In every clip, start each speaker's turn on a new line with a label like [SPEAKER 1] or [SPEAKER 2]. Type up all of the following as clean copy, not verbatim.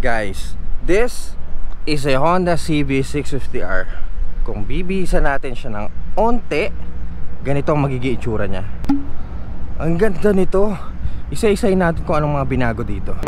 [SPEAKER 1] Guys, this is a Honda CB650R. Kung bibisa natin siya ng onte, ganito ang magiging itsura niya. Ang ganda nito. Isa-isay natin kung anong mga binago dito.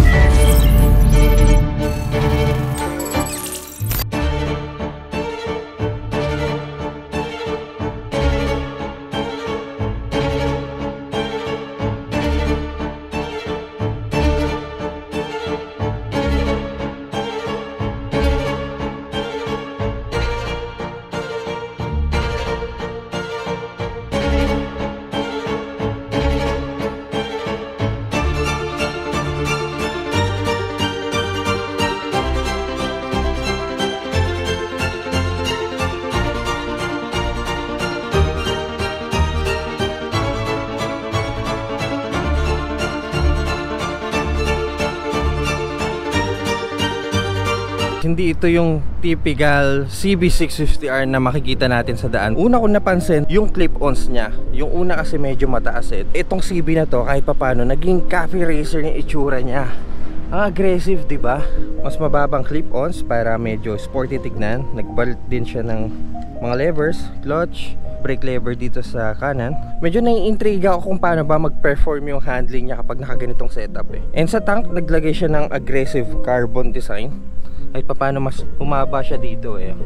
[SPEAKER 1] Hindi ito yung typical CB650R na makikita natin sa daan. Una kong napansin, yung clip-ons niya. Yung una kasi medyo mataas eh. Itong CB na to, kahit papano, naging cafe racer yung itsura niya. Ang aggressive, di ba? Mas mababang clip-ons para medyo sporty tignan. Nagbalit din siya ng mga levers, clutch, brake lever dito sa kanan. Medyo naiintriga ako kung paano ba mag-perform yung handling niya kapag nakaganitong setup eh. And sa tank, naglagay siya ng aggressive carbon design. Ay paano mas umaba siya dito eh.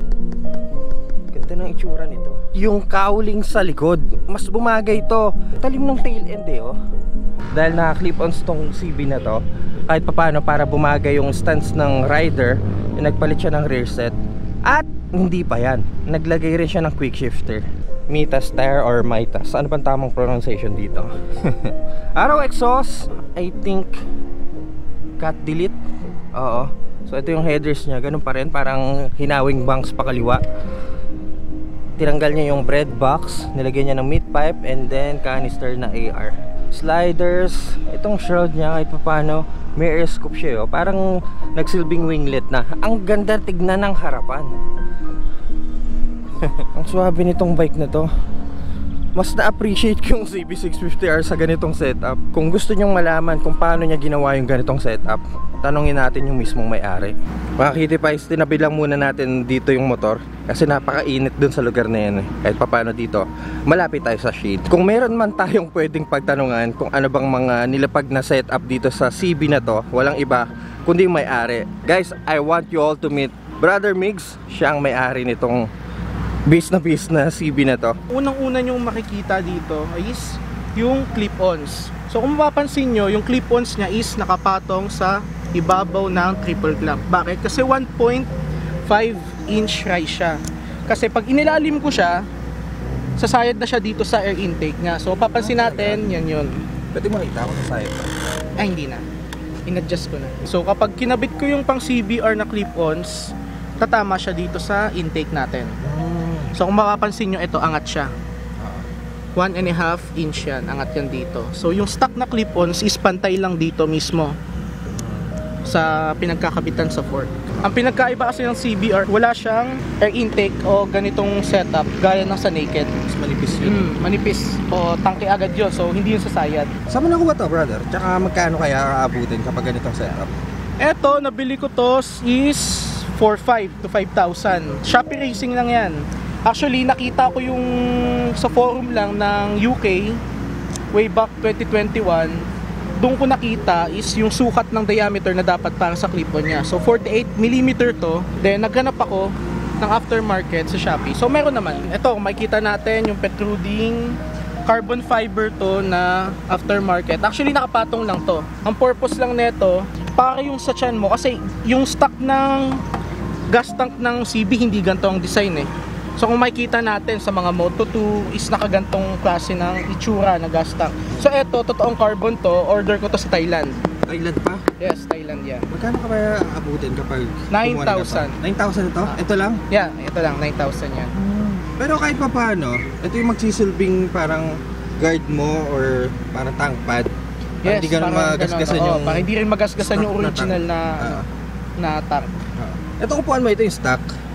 [SPEAKER 1] Ganda ng itsura nito. Yung cowling sa likod, mas bumagay to. Talim ng tail end eh oh. Dahil naka-clip-ons tong CB na to, kahit paano para bumagay yung stance ng rider, nagpalit siya ng rear set. At hindi pa yan, naglagay rin siya ng quick shifter. Mitas tire or Mitas, ano bang tamang pronunciation dito? Arrow exhaust, I think cut delete. Oo. So ito yung headers niya, ganun pa rin, parang hinawing banks pa kaliwa. Tinanggal niya yung bread box, nilagyan niya ng meat pipe, and then canister na AR. Sliders, itong shroud niya kahit paano may air scoop siya, oh. Parang nagsilbing winglet na. Ang ganda tignan ng harapan. Ang swabe nitong bike na to. Mas na-appreciate ko yung CB650R sa ganitong setup. Kung gusto nyong malaman kung paano niya ginawa yung ganitong setup, tanungin natin yung mismong may-ari. Mga Kitty Pies, tinabi lang muna natin dito yung motor kasi napakainit dun sa lugar na yan eh. Kahit paano dito, malapit tayo sa shade. Kung meron man tayong pwedeng pagtanungan kung ano bang mga nilapag na setup dito sa CB na to, walang iba kundi yung may-ari. Guys, I want you all to meet Brother Migs. Siya ang may-ari nitong base na CB na to.
[SPEAKER 2] Unang-una nyong makikita dito is yung clip-ons. So kung mapapansin nyo, yung clip-ons niya is nakapatong sa ibabaw ng triple clamp. Bakit? Kasi 1.5 inch rise siya. Kasi pag inilalim ko siya, sasayad na siya dito sa air intake niya. So papansin natin, yan yun.
[SPEAKER 1] Pwede mo nakita ako sa side.
[SPEAKER 2] Ay hindi na, in-adjust ko na. So kapag kinabit ko yung pang CBR na clip-ons, tatama siya dito sa intake natin. So kung makapansin nyo, ito angat siya. 1.5 inch yan, angat yan dito. So yung stock na clip-ons is pantay lang dito mismo sa pinagkakabitan sa fork. Ang pinagkaiba kasi ng CBR, wala siyang air intake o ganitong setup gaya ng sa naked.
[SPEAKER 1] Mas manipis yun.
[SPEAKER 2] Manipis o tangke agad yun, so hindi yun sasayad.
[SPEAKER 1] Saan mo nakuha to, brother? Tsaka magkano kaya aabutin kapag ganitong setup?
[SPEAKER 2] Eto, nabili ko to is 4,500 to 5,000. Shopee Racing lang yan. Actually, nakita ko yung sa forum lang ng UK way back 2021. Doon ko nakita is yung sukat ng diameter na dapat para sa clip-on niya. So 48mm to. Then naghanap ako ng aftermarket sa Shopee. So meron naman. Ito, makikita natin yung protruding carbon fiber to na aftermarket. Actually, nakapatong lang to. Ang purpose lang nito, para yung sa tiyan mo. Kasi yung stock ng gas tank ng CB hindi ganito ang design eh. So kung makikita natin sa mga Moto2 is nakagantong klase ng itsura na gas tank. So eto, totoong carbon to, order ko to sa Thailand.
[SPEAKER 1] Thailand pa?
[SPEAKER 2] Yes, Thailand yan.
[SPEAKER 1] Magkano ka kaya abutin kapag
[SPEAKER 2] 9,000.
[SPEAKER 1] 9,000 ito? Ito lang?
[SPEAKER 2] Yeah, ito lang, 9,000 yan.
[SPEAKER 1] Pero kahit pa paano, ito yung magsisilbing parang guard mo or parang tank pad.
[SPEAKER 2] Yes,
[SPEAKER 1] hindi ganun magasgasan yung...
[SPEAKER 2] para hindi rin magasgasan yung original na tank.
[SPEAKER 1] Ito upuan mo, ito yung stock.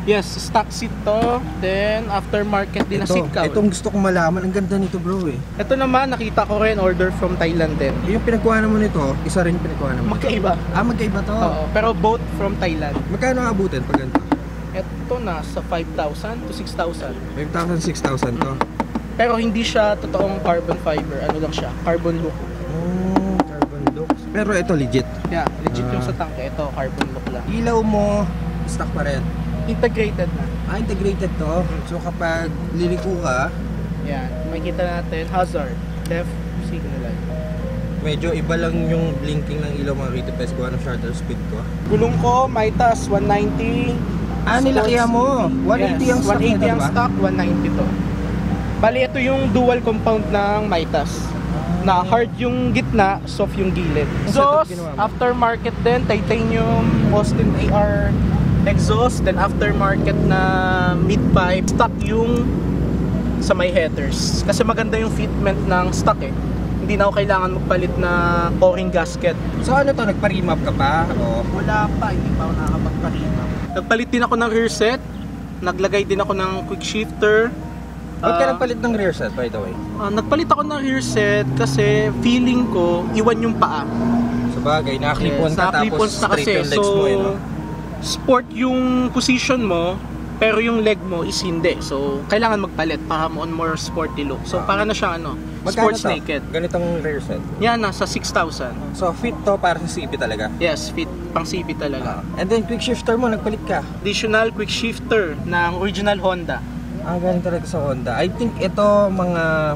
[SPEAKER 2] Yes, stock seat to. Then aftermarket din na seat cover.
[SPEAKER 1] Itong gusto kong malaman, ang ganda nito bro eh.
[SPEAKER 2] Ito naman, nakita ko rin, order from Thailand din.
[SPEAKER 1] Yung pinagkuha mo nito, isa rin pinagkuha mo.
[SPEAKER 2] Magkaiba.
[SPEAKER 1] Magkaiba to.
[SPEAKER 2] Oo, pero both from Thailand.
[SPEAKER 1] Magkano abutin pag ganito?
[SPEAKER 2] Ito na sa 5,000 to 6,000.
[SPEAKER 1] 5,000, 6,000 to.
[SPEAKER 2] Pero hindi siya totoong carbon fiber. Ano lang siya, carbon look.
[SPEAKER 1] Carbon look. Pero ito legit.
[SPEAKER 2] Yeah, legit yung sa tangke. Ito, carbon look lang.
[SPEAKER 1] Ilaw mo, stock pa rin.
[SPEAKER 2] Integrated na.
[SPEAKER 1] Integrated to. So kapag liliko ka,
[SPEAKER 2] Yan, makikita natin, hazard, left signal light.
[SPEAKER 1] medyo iba lang yung blinking ng ilaw mga KTPS ko. Anong shutter speed ko?
[SPEAKER 2] Gulong ko, Mitas 190.
[SPEAKER 1] Nilakihan mo. 180 ang stock
[SPEAKER 2] 180
[SPEAKER 1] nito,
[SPEAKER 2] ang
[SPEAKER 1] diba?
[SPEAKER 2] stock, 190 to. Bali, ito yung dual compound ng Mitas. Na hard yung gitna, soft yung gilid. Exhaust, aftermarket din, titanium, Austin AR exhaust, then aftermarket na mid-pipe. Stock yung sa may headers. Kasi maganda yung fitment ng stock eh. Hindi na ako kailangan magpalit na o-ring gasket.
[SPEAKER 1] So ano to, nagpa-remap ka pa? O?
[SPEAKER 2] Wala pa, hindi pa ako nakakapagpa-remap. Nagpalit din ako ng rear set. Naglagay din ako ng quick shifter.
[SPEAKER 1] Ba't ka nagpalit ng rear set by the way?
[SPEAKER 2] Nagpalit ako ng rear set kasi feeling ko iwan yung paa.
[SPEAKER 1] Sa bagay, nakaklip-on ka tapos
[SPEAKER 2] nakaklip-on na
[SPEAKER 1] straight yung legs mo no?
[SPEAKER 2] Sport yung position mo, pero yung leg mo is hindi. So, kailangan magpalit para on more sporty look. So, para na siyang sports
[SPEAKER 1] to?
[SPEAKER 2] naked.
[SPEAKER 1] Ganitong rear set?
[SPEAKER 2] Yan, nasa 6,000.
[SPEAKER 1] So, fit to para sa CP talaga?
[SPEAKER 2] Yes, fit. Pang CB talaga.
[SPEAKER 1] And then, quick shifter mo, nagpalit ka?
[SPEAKER 2] Additional quick shifter ng original Honda.
[SPEAKER 1] Galing talaga sa Honda. I think ito mga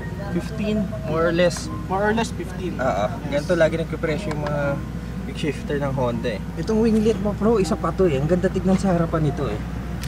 [SPEAKER 1] 15 more or less.
[SPEAKER 2] More or less 15.
[SPEAKER 1] Ganito lagi nagpipresyo yung mga quick shifter ng Honda eh. Itong winglet mo bro, isa pa to eh. Ang ganda tignan sa harapan nito eh.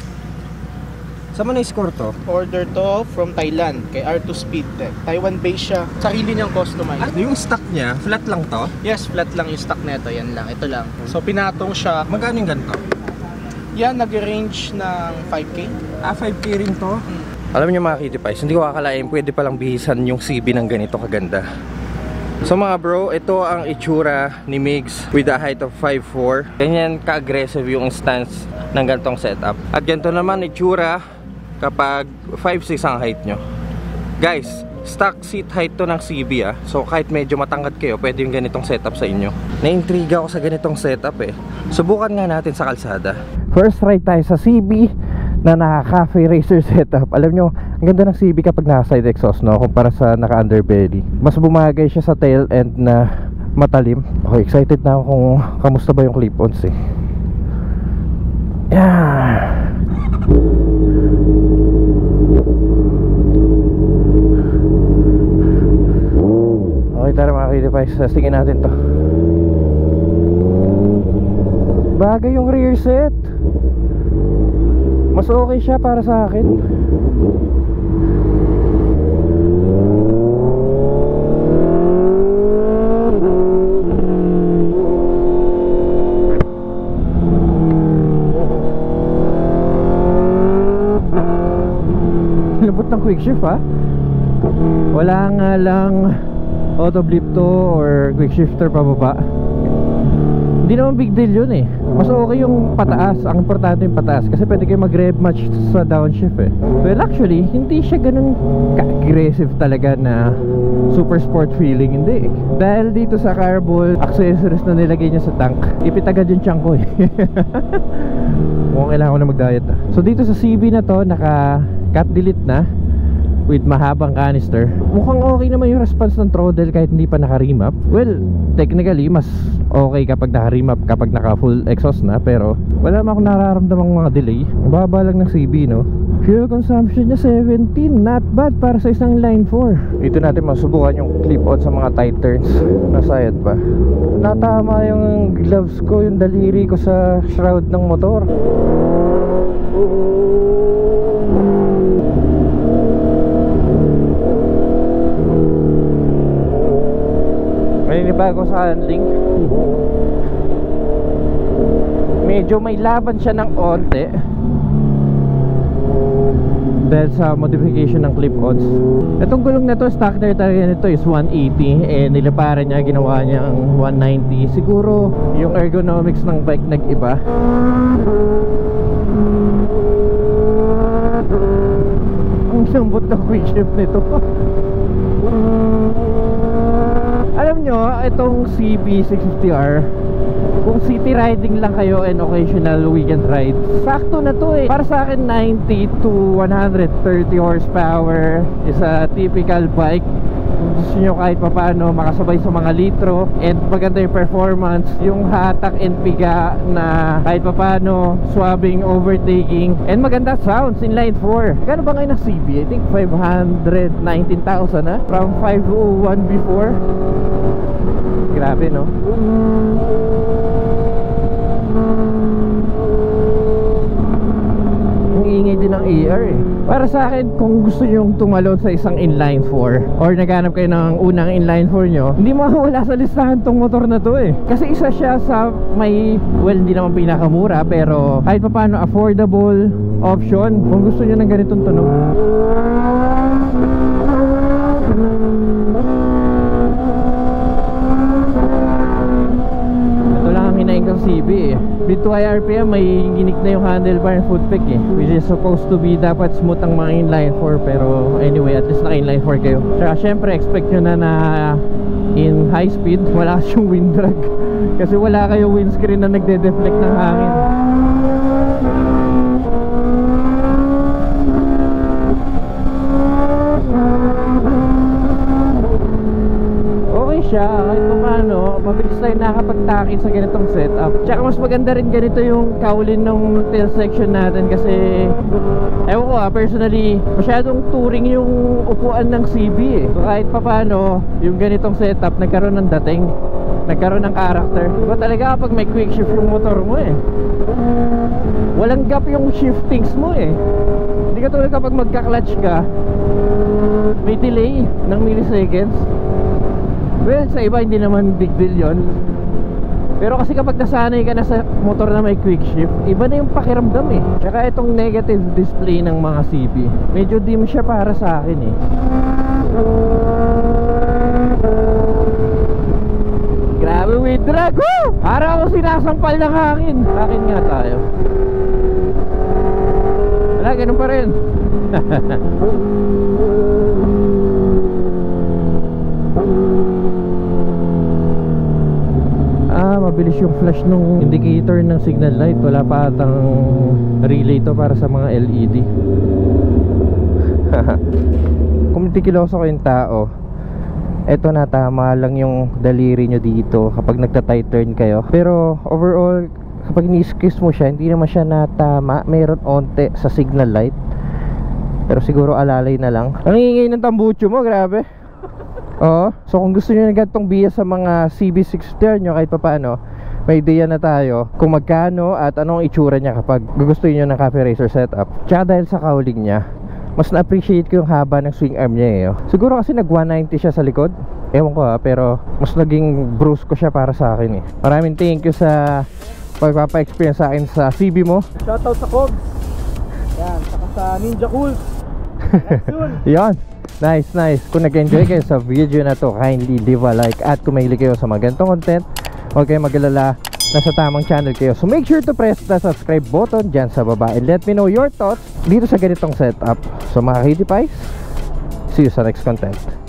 [SPEAKER 1] Saan mo na-score to?
[SPEAKER 2] Order to from Thailand kay R2 Speedtech. Taiwan based siya. Sarili niyang customize.
[SPEAKER 1] Yung stock niya, flat lang to?
[SPEAKER 2] Yes, flat lang yung stock nito. Yan lang. Ito lang. So pinatong siya.
[SPEAKER 1] Magkano yung ganito?
[SPEAKER 2] Yan, nag-range ng 5K.
[SPEAKER 1] 5K rin to? Alam niyo mga KTPS, hindi ko akalain pwede palang bihisan yung CB ng ganito kaganda. So mga bro, ito ang itsura ni Migs with a height of 5'4". Ganyan ka-aggressive yung stance ng ganitong setup. At ganito naman itsura kapag 5'6" ang height nyo. Guys, stock seat height to ng CB ah. So kahit medyo matangkad kayo, pwede yung ganitong setup sa inyo. Naintriga ako sa ganitong setup eh. Subukan nga natin sa kalsada. First ride tayo sa CB na naka-cafe racer setup. Alam nyo, ang ganda ng CB kapag naka-side exhaust, no? Kumpara sa naka-underbelly. Mas bumagay siya sa tail end na matalim. Okay, excited na ako kung kamusta ba yung clip-ons eh. Yeah. Okay, tara mga KTPS, testingin natin to. Bagay yung rear set. Mas okay siya para sa akin. Lambot ng quick shift ha. Wala nga lang auto blip to or quick shifter pababa. Hindi naman big deal yun eh. Mas okay yung pataas. Ang importante yung pataas kasi pwede kayo mag-rev match sa downshift eh. Well actually, hindi siya ganun ka-aggressive talaga na super sport feeling. Hindi eh. Dahil dito sa carbon accessories na nilagay niya sa tank, ipitagad yung chunk ko eh. Mukhang kailangan ko na mag-diet ah. So dito sa CB na to, naka-cut delete na with mahabang canister. Mukhang okay naman yung response ng throttle kahit hindi pa naka-remap. Well, technically mas okay kapag naka-remap, kapag naka-full exhaust na. Pero wala naman akong nararamdamang mga delay. Mababa lang ng CB no. Fuel consumption niya 17, not bad para sa isang line 4. Dito natin masubukan yung clip-on sa mga tight turns. Nasayad pa. Natama yung gloves ko, yung daliri ko sa shroud ng motor. Bago sa handling, medyo may laban siya ng onte dahil sa modification ng clip-ons. Itong gulong na to, stock na talaga nito is 180 eh, niliparan niya, ginawa niya ang 190. Siguro yung ergonomics ng bike nag-iba. lambot ng quick shift nito. Alam nyo, itong CB650R, kung city riding lang kayo and occasional weekend ride, sakto na to eh. Para sa akin, 90 to 130 horsepower is a typical bike. Kung gusto nyo kahit papaano makasabay sa mga litro and maganda yung performance, yung hatak and piga na kahit papaano swabing, overtaking, and maganda sounds inline 4. Gano ba ngayon ang CB? I think 519,000 ha? From 501 before. Grabe no? Ang ingay din ng ER eh. Para sa akin, kung gusto nyo tumalon sa isang inline 4 or naghanap kayo ng unang inline 4 nyo, hindi mawawala sa listahan tong motor na to eh. Kasi isa siya sa may, well, hindi naman pinakamura, pero kahit pa paano affordable option kung gusto nyo ng ganitong tunog. Ito lang ang hinaing kong CB eh. With 2 RPM, may ginik na yung handlebar and foot peg eh, which is supposed to be dapat smooth ang mga inline 4, pero anyway, at least naka inline 4 kayo. Tsaka syempre expect nyo na in high speed wala yung wind drag kasi wala kayo windscreen na nagde-deflect ng hangin. Siya, kahit paano, mabilis tayo nakakapagtakin sa ganitong setup. Tsaka mas maganda rin ganito yung kaulin ng tail section natin kasi ewan ko personally, masyadong touring yung upuan ng CB eh. So kahit paano, yung ganitong setup nagkaroon ng dating, nagkaroon ng character. Diba talaga kapag may quick shift yung motor mo eh, walang gap yung shiftings mo eh. Hindi ka tulad kapag magka-clutch ka, may delay ng milliseconds. Well, sa iba hindi naman big deal yun, pero kasi kapag nasanay ka na sa motor na may quick shift, iba na yung pakiramdam eh. Tsaka itong negative display ng mga CB, medyo dim siya para sa akin eh. Grabe with drag! Woo! Para ako sinasampal ng hangin. Akin nga tayo. Wala, ganun pa rin. Mabilis yung flash ng indicator ng signal light. Wala pa atang relay to para sa mga LED. Kung meticuloso ko yung tao, eto na, tama lang yung daliri nyo dito kapag nagta-tight turn kayo. Pero overall, kapag ni-squeeze mo siya, hindi naman siya natama. Mayroon onte sa signal light, pero siguro alalay na lang. Ang ingay ng tambucho mo, grabe. Oo. So kung gusto nyo ng gantong bias sa mga CB650R nyo, kahit pa paano, may idea na tayo kung magkano at anong itsura niya kapag gugustuhin nyo ng Cafe Racer setup. Tsaka dahil sa cowling niya, mas na-appreciate ko yung haba ng swing arm niya eh. Siguro kasi nag 190 siya sa likod, ewan ko pero mas naging brusque ko siya para sa akin eh. Maraming thank you sa pagpapa-experience sa akin sa CB mo.
[SPEAKER 2] Shoutout sa Cogs. Yan, saka sa Ninja Cool.
[SPEAKER 1] Yan. Nice, nice. Kung nag-enjoy kayo sa video na to, kindly leave a like. At kung mahilig kayo sa mga ganitong content, huwag kayong mag-alala, nasa tamang channel kayo. So make sure to press the subscribe button dyan sa baba and let me know your thoughts dito sa ganitong setup. So mga cutie pies, see you sa next content.